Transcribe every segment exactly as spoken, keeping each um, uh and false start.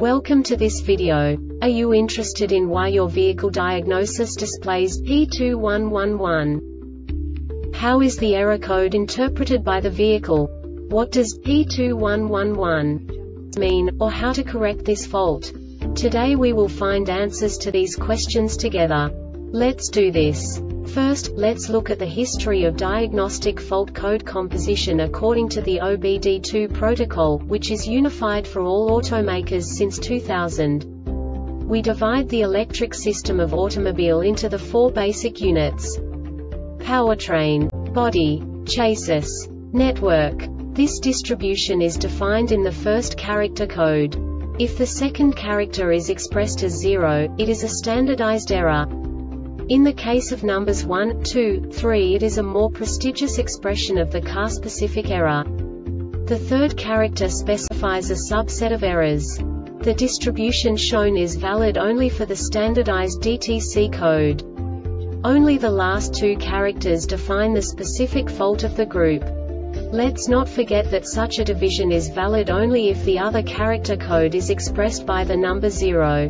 Welcome to this video. Are you interested in why your vehicle diagnosis displays P two one one one? How is the error code interpreted by the vehicle? What does P two one one one mean, or how to correct this fault? Today we will find answers to these questions together. Let's do this. First, let's look at the history of diagnostic fault code composition according to the O B D two protocol, which is unified for all automakers since two thousand. We divide the electric system of automobile into the four basic units: powertrain, body, chassis, network. This distribution is defined in the first character code. If the second character is expressed as zero, it is a standardized error. In the case of numbers one, two, three, it is a more prestigious expression of the car-specific error. The third character specifies a subset of errors. The distribution shown is valid only for the standardized D T C code. Only the last two characters define the specific fault of the group. Let's not forget that such a division is valid only if the other character code is expressed by the number zero.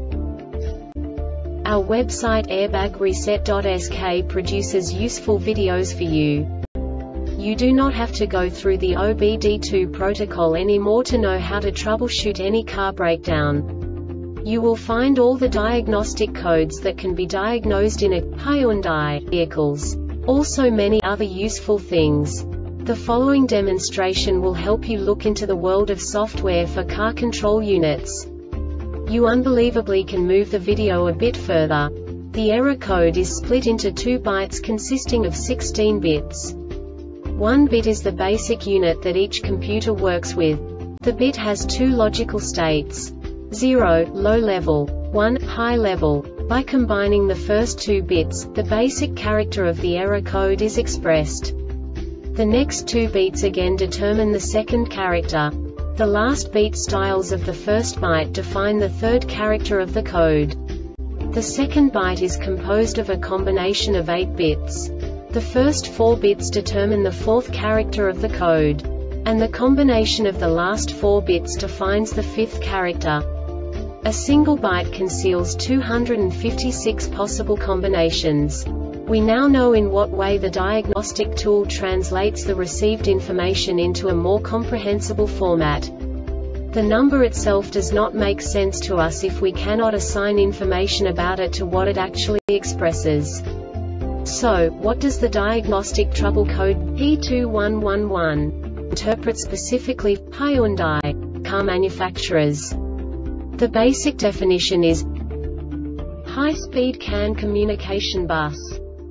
Our website airbag reset dot S K produces useful videos for you. You do not have to go through the O B D two protocol anymore to know how to troubleshoot any car breakdown. You will find all the diagnostic codes that can be diagnosed in a Hyundai vehicles. Also many other useful things. The following demonstration will help you look into the world of software for car control units. You unbelievably can move the video a bit further. The error code is split into two bytes consisting of sixteen bits. One bit is the basic unit that each computer works with. The bit has two logical states: zero, low level, one, high level. By combining the first two bits, the basic character of the error code is expressed. The next two beats again determine the second character. The last beat styles of the first byte define the third character of the code. The second byte is composed of a combination of eight bits. The first four bits determine the fourth character of the code. And the combination of the last four bits defines the fifth character. A single byte conceals two hundred fifty-six possible combinations. We now know in what way the diagnostic tool translates the received information into a more comprehensible format. The number itself does not make sense to us if we cannot assign information about it to what it actually expresses. So, what does the diagnostic trouble code P two one one one interpret specifically for Hyundai car manufacturers? The basic definition is high-speed C A N communication bus.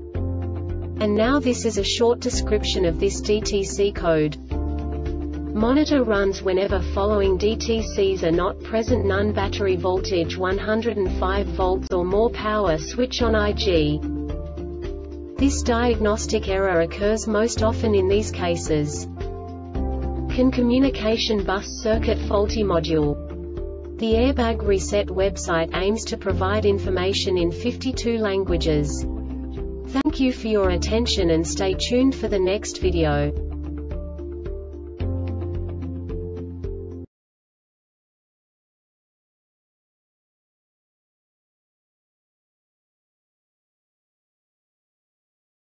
And now this is a short description of this D T C code. Monitor runs whenever following D T Cs are not present: none, battery voltage one hundred five volts or more, power switch on I G. This diagnostic error occurs most often in these cases: C A N communication bus circuit faulty module. The Airbag Reset website aims to provide information in fifty-two languages. Thank you for your attention and stay tuned for the next video.